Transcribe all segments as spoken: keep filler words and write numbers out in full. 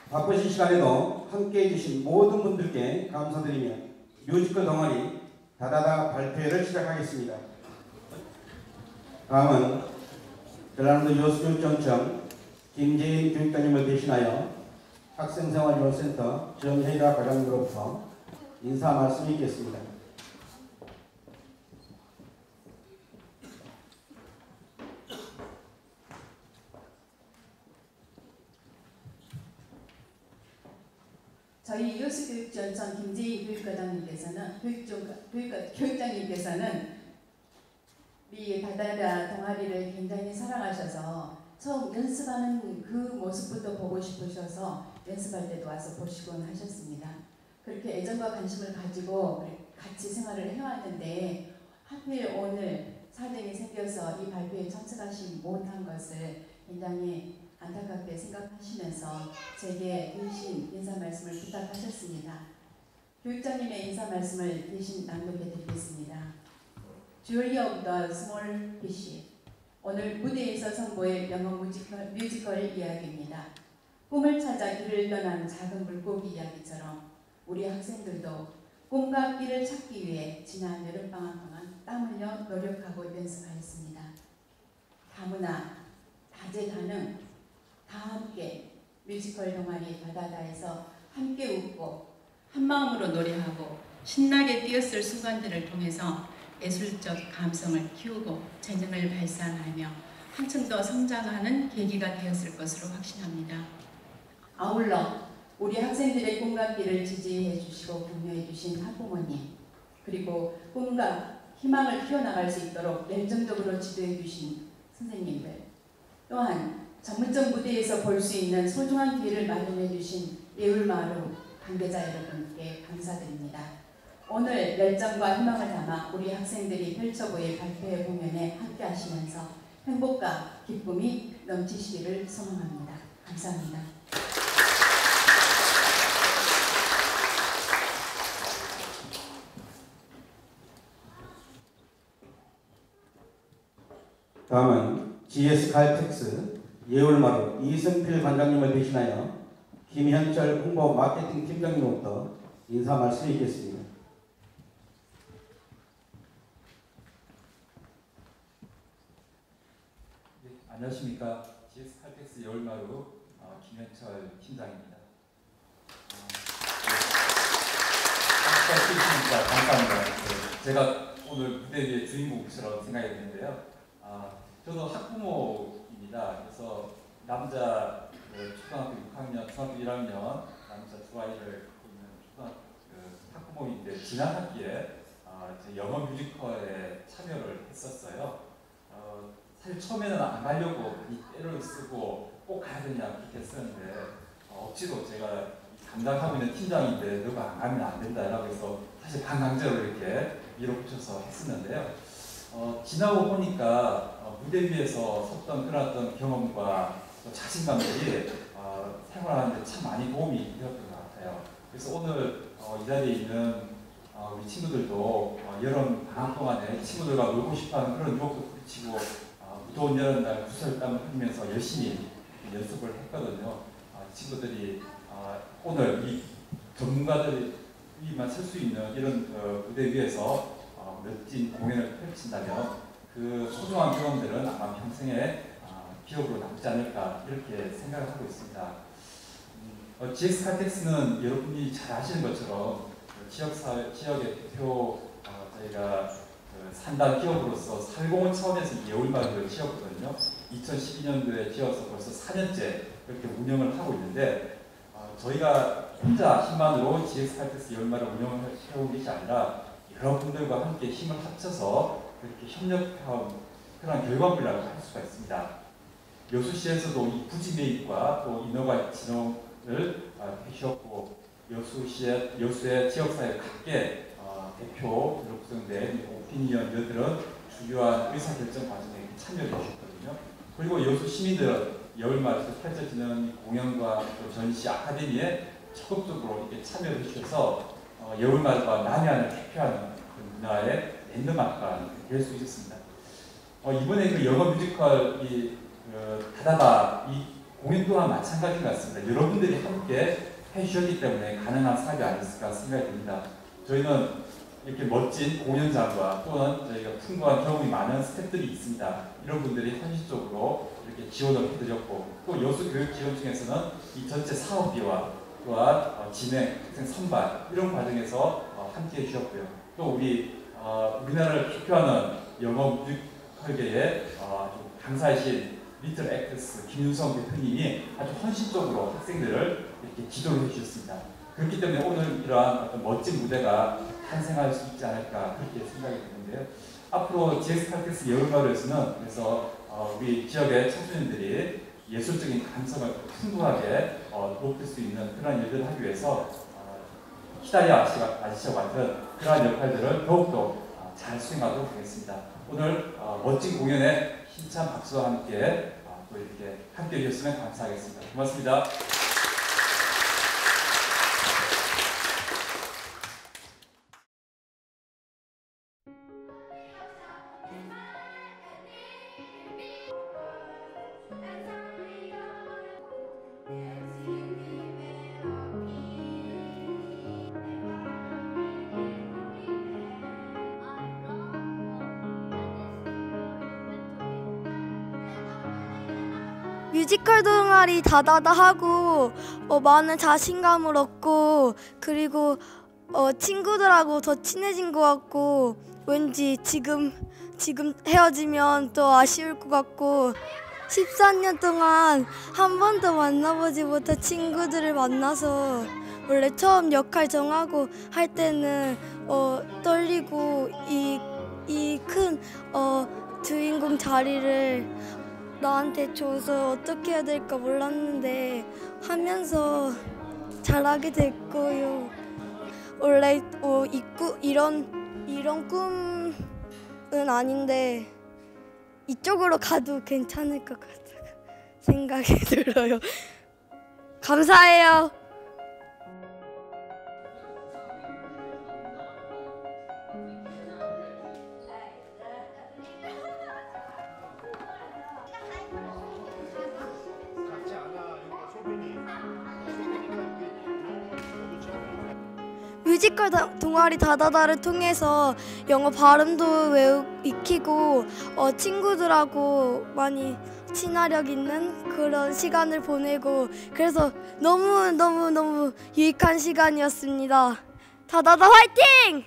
바쁘신 시간에도 함께해 주신 모든 분들께 감사드리며 뮤지컬 동아리 다다다 발표회를 시작하겠습니다. 다음은 전라남도 여수교육청청 김재인 교육장님을 대신하여 학생생활지원센터 정혜자 과장으로부터 인사 말씀이 있겠습니다. 저희 여수교육청청 김재인 교육과장님께서는 교육적, 교육, 교육장님께서는 우리 다다다 동아리를 굉장히 사랑하셔서 처음 연습하는 그 모습부터 보고 싶으셔서 연습할 때도 와서 보시곤 하셨습니다. 그렇게 애정과 관심을 가지고 같이 생활을 해왔는데 하필 오늘 사정이 생겨서 이 발표에 참석하지 못한 것을 굉장히 안타깝게 생각하시면서 제게 대신 인사 말씀을 부탁하셨습니다. 교육장님의 인사 말씀을 대신 낭독해 드리겠습니다. Jury of the Small Fish. 오늘 무대에서 선보일 영어 뮤지컬, 뮤지컬 이야기입니다. 꿈을 찾아 길을 떠난 작은 물고기 이야기처럼 우리 학생들도 꿈과 길을 찾기 위해 지난 여름방학 동안 땀 흘려 노력하고 연습하였습니다. 다문화, 다재다능, 다 함께 뮤지컬 동아리 다다다에서 함께 웃고 한마음으로 노래하고 신나게 뛰었을 순간들을 통해서 예술적 감성을 키우고 재능을 발산하며 한층 더 성장하는 계기가 되었을 것으로 확신합니다. 아울러 우리 학생들의 꿈과 길을 지지해 주시고 격려해 주신 학부모님, 그리고 꿈과 희망을 키워나갈 수 있도록 열정적으로 지도해 주신 선생님들, 또한 전문적 무대에서 볼 수 있는 소중한 기회를 마련해 주신 예울마루 관계자 여러분께 감사드립니다. 오늘 열정과 희망을 담아 우리 학생들이 펼쳐보일 발표회 공연에 함께 하시면서 행복과 기쁨이 넘치시기를 소망합니다. 감사합니다. 다음은 지에스 칼텍스 예울마루 이승필 관장님을 대신하여 김현철 홍보 마케팅 팀장님으로부터 인사 말씀이 있겠습니다. 네, 안녕하십니까. 지에스 칼텍스 예울마루 어, 김현철 팀장입니다. 어, 네. 감사합니다. 네, 제가 오늘 무대 위의 주인공처럼 생각이 드는데요. 아, 저도 학부모입니다. 그래서 남자 그 초등학교 육 학년, 중학교 일 학년 남자 두 아이를 갖고 있는 초등학교 그 학부모인데 지난 학기에 아, 제 영어 뮤지컬에 참여를 했었어요. 어, 사실 처음에는 안 가려고 많이 때를 쓰고 꼭 가야 되냐 그렇게 했었는데 어, 억지로 제가 담당하고 있는 팀장인데 너가 안 가면 안 된다라고 해서 사실 반강제로 이렇게 밀어붙여서 했었는데요. 어, 지나고 보니까 어, 무대 위에서 섰던 그런 어떤 경험과 또 자신감들이 어, 생활하는데 참 많이 도움이 되었던 것 같아요. 그래서 오늘 어, 이 자리에 있는 어, 우리 친구들도 어, 여름 방학 동안에 친구들과 놀고 싶어하는 그런 유혹도 부딪히고 어, 무더운 여름날 구설땀을 흘리면서 열심히 연습을 했거든요. 어, 친구들이 어, 오늘 이 전문가들이만 설 수 있는 이런 어, 무대 위에서 어, 멋진 공연을 펼친다면 그 소중한 경험들은 아마 평생의 어, 기억으로 남지 않을까 이렇게 생각을 하고 있습니다. 음, 어, 지에스 칼텍스는 여러분이 잘 아시는 것처럼 그 지역사회, 지역의 대표 어, 저희가 그 산단 기업으로서 살공을 처음에서 예울마루를 지었거든요. 이천십이 년도에 지어서 벌써 사 년째 그렇게 운영을 하고 있는데 어, 저희가 혼자 힘만으로 지에스 칼텍스 예울마루 운영을 해온 것이 아니라 여러분들과 함께 힘을 합쳐서 그렇게 협력한 그런 결과물이라고 할 수가 있습니다. 여수시에서도 이 부지 매입과 또 인허가 진흥을 어, 해주셨고 여수시의 여수의 지역사회 각계 어, 대표로 구성된 오피니언들은 주요한 의사결정 과정에 참여해 주셨거든요. 그리고 여수 시민들은 여울마루에서 펼쳐지는 공연과 또 전시 아카데미에 적극적으로 이렇게 참여해 주셔서 어, 여울마루가 남해안을 대표하는 그 문화의 랜드마크가 될 수 있었습니다. 어, 이번에 그 영어 뮤지컬 이 그, 다다다 이 공연 또한 마찬가지인 것 같습니다. 여러분들이 함께 해주셨기 때문에 가능한 사업이 아니었을까 생각이 듭니다. 저희는 이렇게 멋진 공연장과 또는 저희가 풍부한 경험이 많은 스태프들이 있습니다. 이런 분들이 현실적으로 이렇게 지원을 해드렸고, 또 여수 교육 지원 중에서는 이 전체 사업비와 또한 어, 진행, 학생 선발 이런 과정에서 어, 함께 해주셨고요. 또 우리 어, 우리나라를 대표하는 영어 뮤지컬계의 어, 강사이신 리틀 액트스 김윤성 대표님이 아주 헌신적으로 학생들을 이렇게 지도를 해주셨습니다. 그렇기 때문에 오늘 이러한 어떤 멋진 무대가 탄생할 수 있지 않을까 그렇게 생각이 드는데요. 앞으로 지엑스 칼텍스 여름가을에서는 그래서 어, 우리 지역의 청소년들이 예술적인 감성을 풍부하게 어, 높일 수 있는 그런 일들을 하기 위해서 어, 히다리 아저씨와, 아저씨와 같은 그러한 역할들을 더욱더 어, 잘 수행하도록 하겠습니다. 오늘 어, 멋진 공연에 힘찬 박수와 함께 어, 또 이렇게 함께 해주셨으면 감사하겠습니다. 고맙습니다. 뮤지컬 동아리 다다다 하고 어, 많은 자신감을 얻고, 그리고 어, 친구들하고 더 친해진 것 같고, 왠지 지금 지금 헤어지면 또 아쉬울 것 같고, 십사 년 동안 한 번도 만나보지 못한 친구들을 만나서 원래 처음 역할 정하고 할 때는 어, 떨리고 이 이 큰 어, 주인공 자리를 나한테 줘서 어떻게 해야 될까 몰랐는데 하면서 잘하게 됐고요. 원래 어, 이 꾸, 이런 이런 꿈은 아닌데 이쪽으로 가도 괜찮을 것 같아 생각이 들어요. 감사해요. 뮤지컬 동아리 다다다를 통해서 영어 발음도 외우 익히고 어, 친구들하고 많이 친화력 있는 그런 시간을 보내고, 그래서 너무 너무 너무 유익한 시간이었습니다. 다다다 화이팅!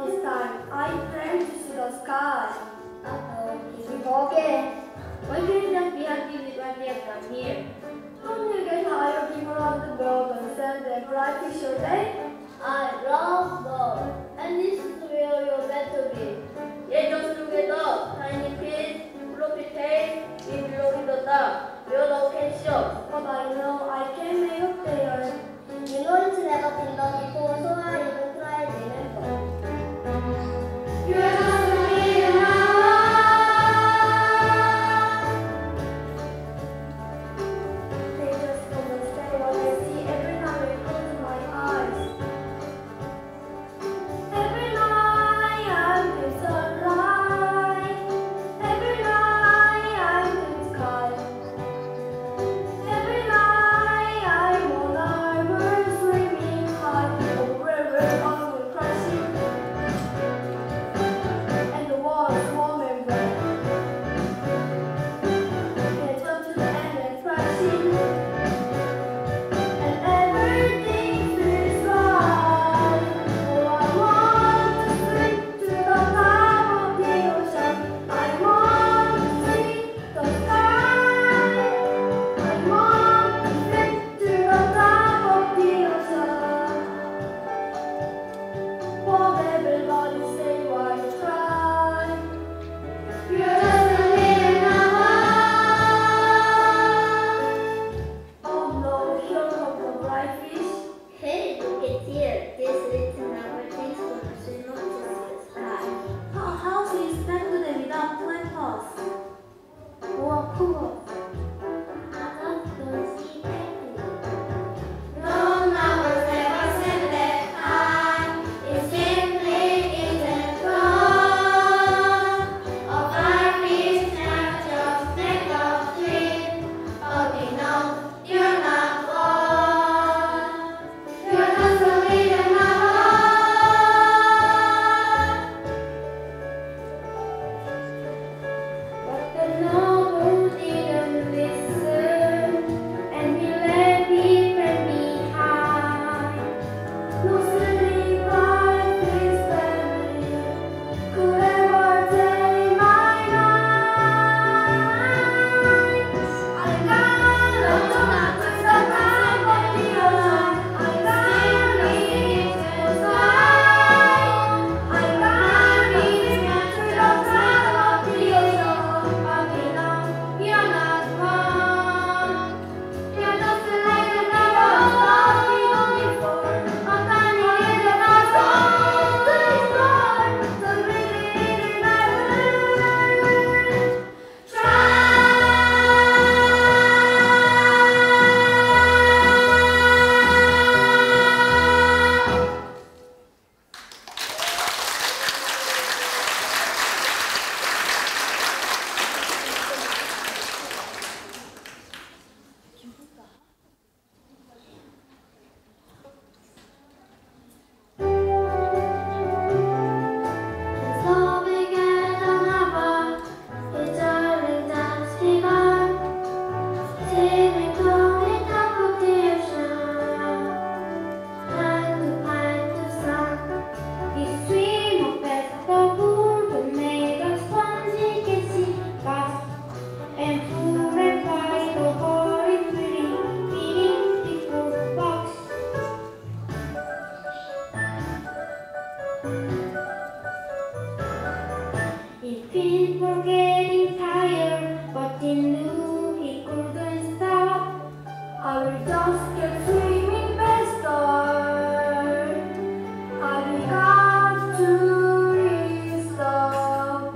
I plan to see the sky. Uh-oh, did we forget? Why didn't life is your day? I love love, and this is where you're meant to be. Yet just together, tiny kids, floppy tails, we belong in the dark. We're no can show, but I know I can make up there. You know it's never been done before, so I even try to remember. You're just a little They just don't understand what I see every time I close my eyes. Every night I'm in sunlight. Every night I'm in sky. Every night I'm on armor swimming high over river on crashing. And the water's warm and red. It's up to the end and crashing. And everything feels right. Oh, I want to swim to the top of the ocean. I want to see the sky. I want to swim to the top of the ocean. Won't everybody say why you try? You're just a little number. Oh no, here comes the bright fish. Hey, look at here. This little number thinks for the swim up to the sky. Her house is back to the without planters. Or cool. I don't see that. No numbers ever said that I. It simply isn't gone. A bright fish not just make a trip. But we know you're not gone. You're just a little number. But the noble didn't listen, and he left me behind. No silly life his family could ever take my mind. I gotta talk to the top of the ocean. I gotta reach the sky. I gotta reach to the top of the ocean. But we know you're not gone. You're just a little number of people before. A tiny little puzzle to explore. So really, I will try. So began another eternal dance begun, sailing to the top of the ocean, hand to hand to sun. The stream of petrol would make us spongy, kissy, fast, and full and wide the horrid feeling, feeling before box. He felt for getting tired, but he knew he couldn't stop. I will just keep swimming faster. I got to reach the top.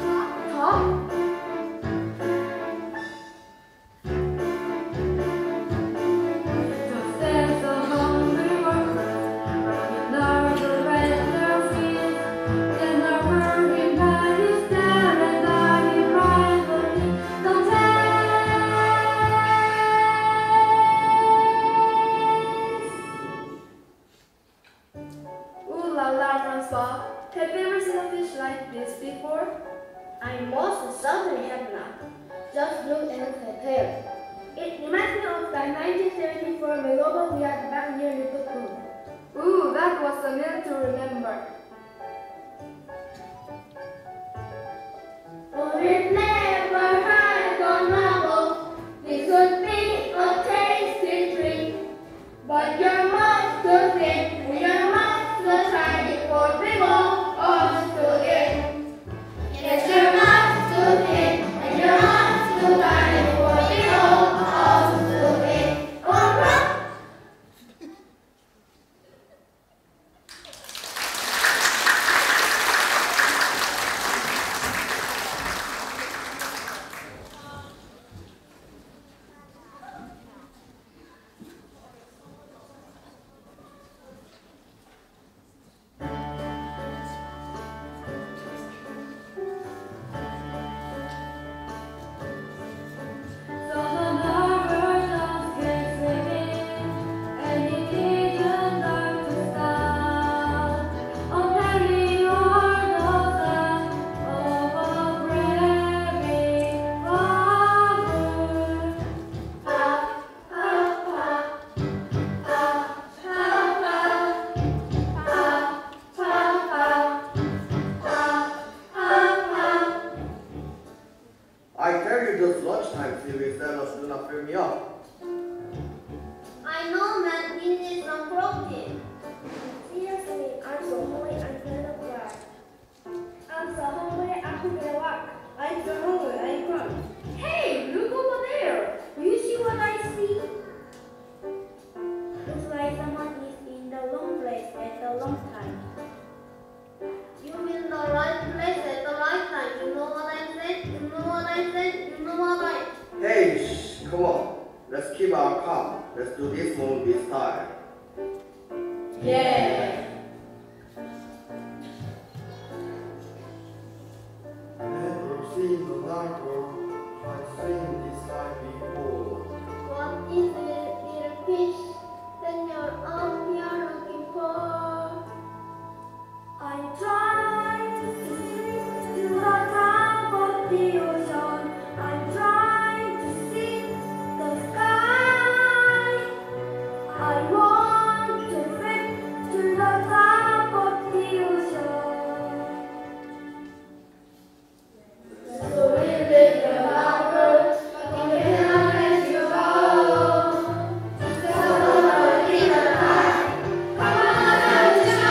Just as the hungry workers running out the red their feet, then the working man is there and I will ride for the Ooh la la, Francois. Have you ever seen a fish like this before? I most certainly have not. Just look at her tail. It reminds me of the nineteen seventy-four Meloba we had back near Liverpool. Ooh, that was a minute to remember. For it never had gone novel. This would be a tasty treat, but your mouth time T V sellers do not fill me up. I know, man, this is not protein. Seriously, I'm so hungry, I cannot cry. I'm so hungry, I couldn't walk. I'm so hungry, I can't. Hey, look over there. Do you see what I see? Looks like someone is in the wrong place at the wrong time. You mean the right place at the right time? You know what I said? You know what I said? You know what I... Hey, shh, come on. Let's keep our calm. Let's do this movie style. Yeah. Never seen the larger I've seen this life before. What is it, little fish, that you're up here looking for? I'm trying to swim to the top of the ocean. I'm trying to see the sky. I want to swim to the top of the ocean. So we live the harbor, but we cannot let you go. So don't leave the time. Come on, let you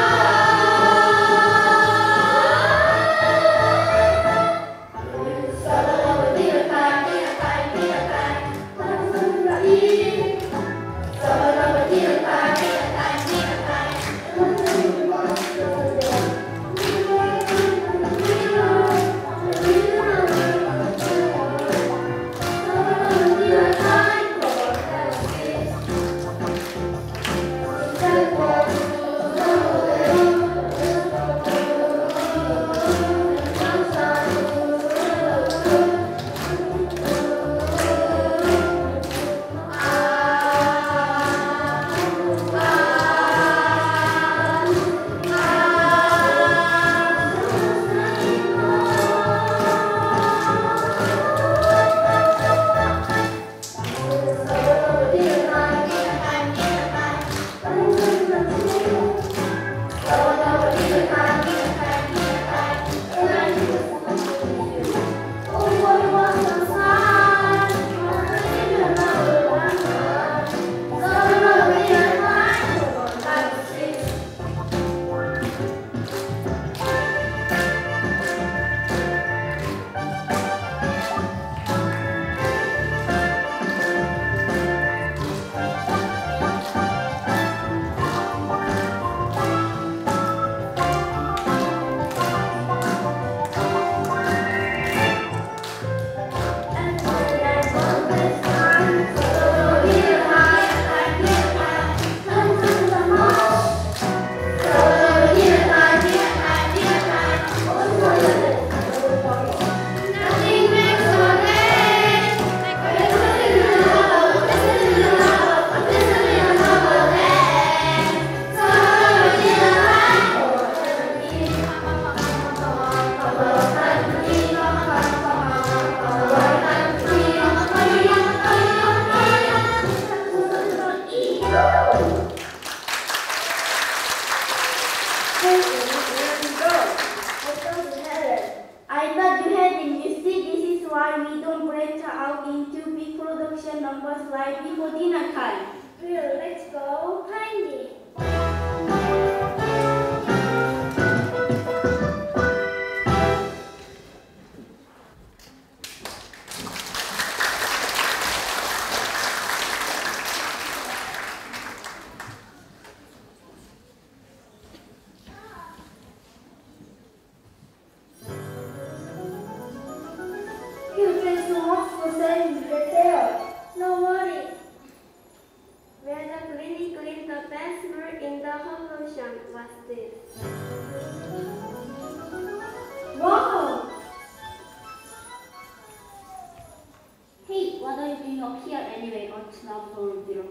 go. So don't leave the time, leave the time, leave the time. Come on, let you go. So don't leave the time, leave the time, leave the time. Come on, let you go. I thought you had in music. This is why we don't branch out into big production numbers right before dinner time. Well, let's go find it. You thanks so much for saying the tale. No worry. Where the clinic cleaned the best word in the whole ocean was this. Wow! Hey, what are you doing up here anyway? It's not so zero.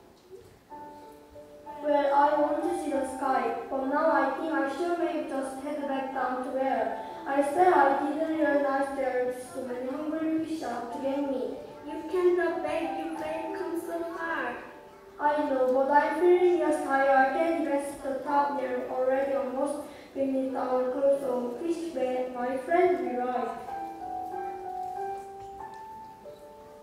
Well, I want to see the sky, but now I think I should maybe just head back down to where I said I didn't realize there's so many hungry fish out to get me. You can't go back, you can't come so far. I know, but I'm feeling just tired. I can't rest the top there already almost beneath our clothes on fish bed. My friend will right.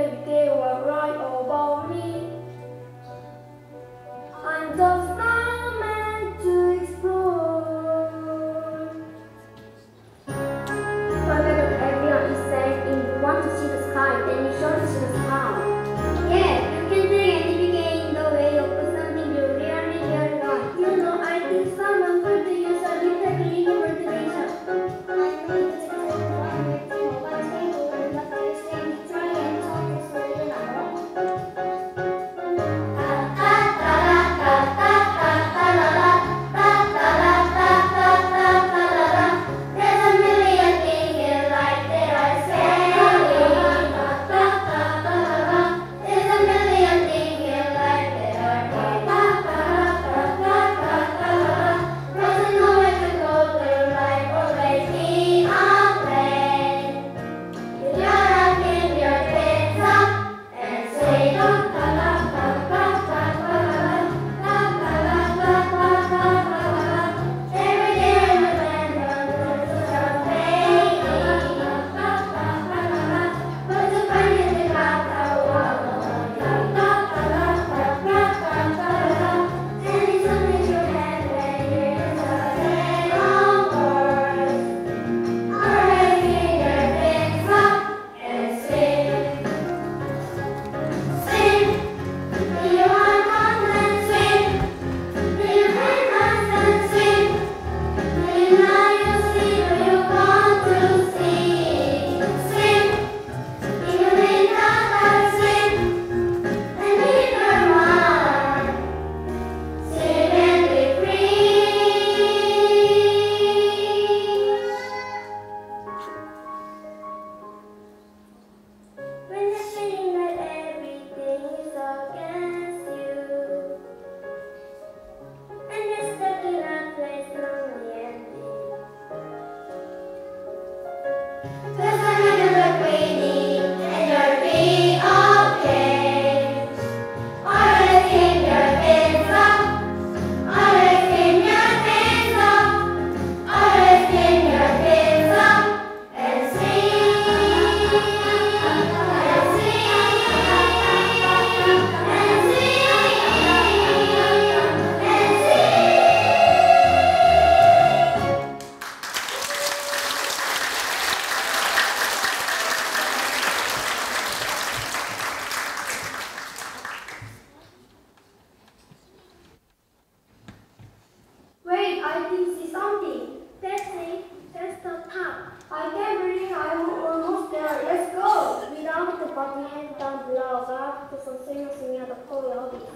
maybe they were right about me. I'm just not meant to explore. But whether everyone is saying if you want to see the sky, then you should see the sky. Yeah, you can take any gain the way of something you really really want. You know, I think someone could use a little bit of motivation. I know it's a one thing, but they do not understand. Try and talk to someone else. There's a million things in life that I say. There's a million things in life that are doesn't know where to go through life, always be on plan. You gotta keep your heads up and say la la la la la la la la la la la la. Every day I remember to start playing. But to find it in my power. And it's something you had when you're just saying all words. Always keep your heads up and sing. Sing. Do you want one and sing? Do you hate us and sing? Do you know you see what you want to see? Sing. Do you need that and sing? And leave your mind. Sing and be free. When you're feeling like everything is against you, and you're stuck in a place lonely and deep. There's another look we need, and you'll be okay. Always keep your heads up. Always keep your heads up. Always keep your heads up and sing. And sing. And sing. And sing. Wait, I did see something. That's it. That's the top. I can't believe I'm almost there. Let's go. Without the body hands down below, go up to some serious near the pole lobby.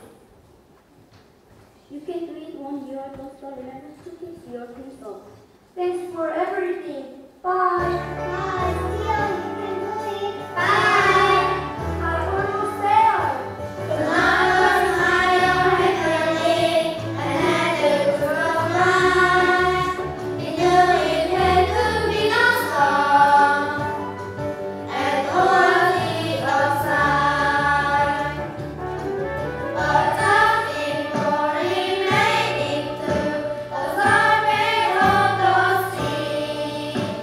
You can do it when you are just remember to keep your things up. Thanks for everything. Bye. Bye. See ya. You can do it. Bye. I'm almost there. Tomorrow, tomorrow, heavenly, and I look from mine. You know it had to be no storm, and all the outside. But nothing more remaining to the surface of the sea.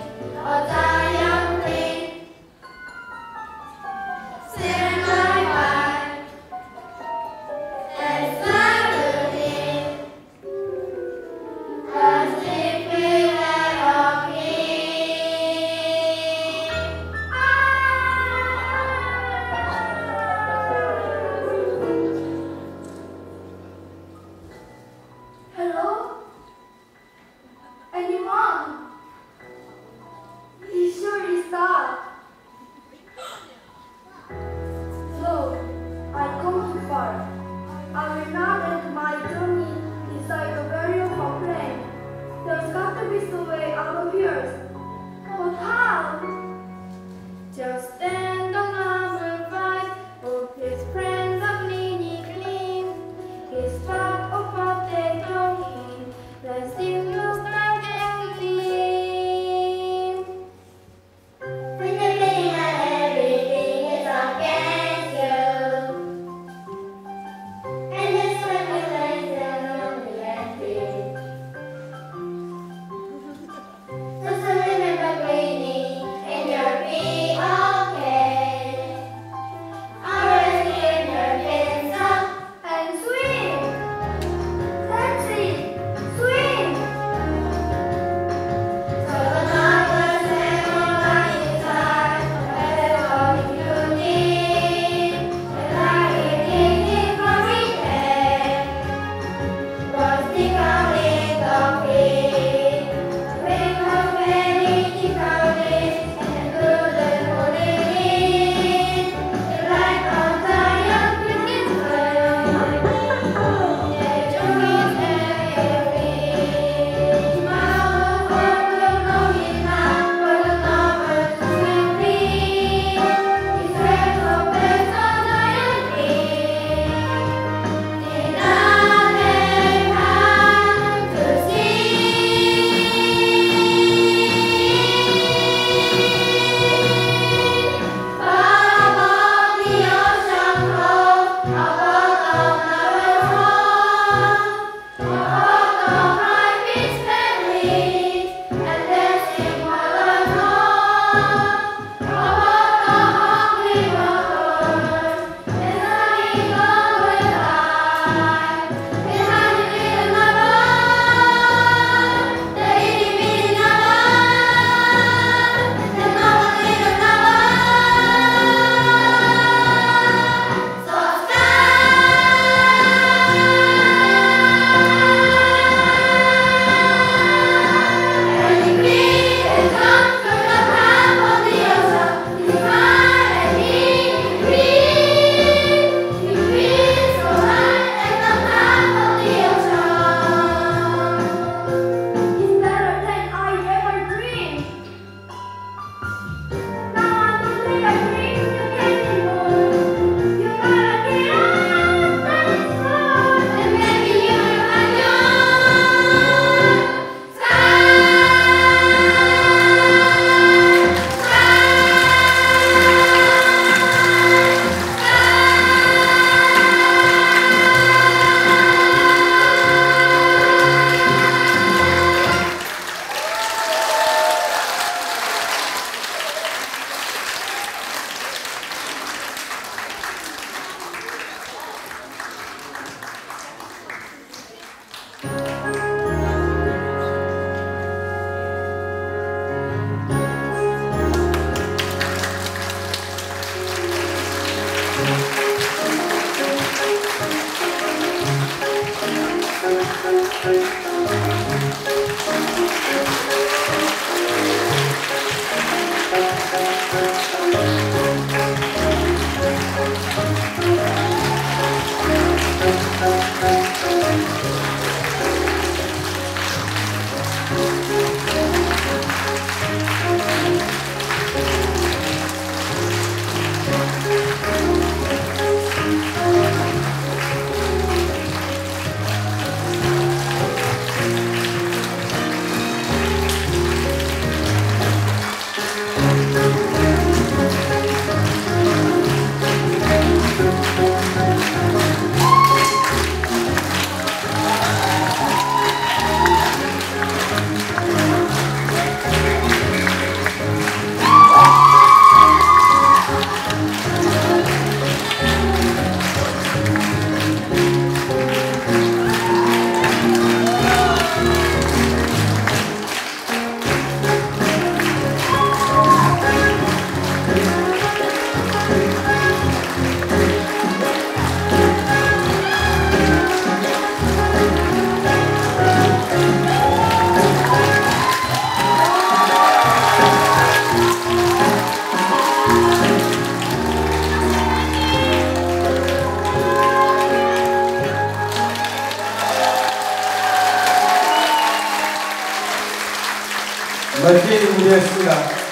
멋진 무대였습니다.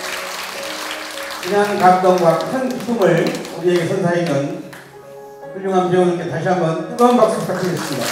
그냥 감동과 큰 기쁨을 우리에게 선사해준 훌륭한 배우님께 다시 한번 뜨거운 박수 부탁드리겠습니다.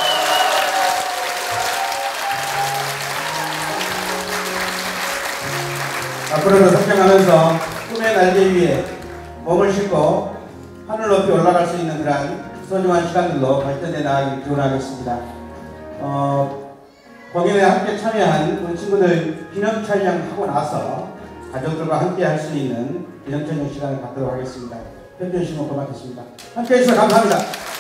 앞으로도 성장하면서 꿈의 날개 위에 몸을 싣고 하늘 높이 올라갈 수 있는 그런 소중한 시간들로 발전해 나가길 기원하겠습니다. 어, 공연에 함께 참여한 우리 친구들 기념 촬영하고 나서 가족들과 함께 할 수 있는 기념 촬영 시간을 갖도록 하겠습니다. 협조해 주시면 고맙겠습니다. 함께 해주셔서 감사합니다.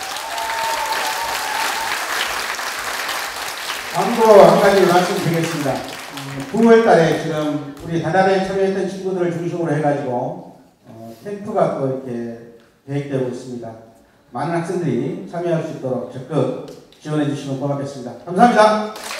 광고 한 가지 말씀드리겠습니다. 구월 달에 지금 우리 다다라에 참여했던 친구들을 중심으로 해가지고 어, 캠프가 또 이렇게 계획되고 있습니다. 많은 학생들이 참여할 수 있도록 적극 지원해 주시면 고맙겠습니다. 감사합니다.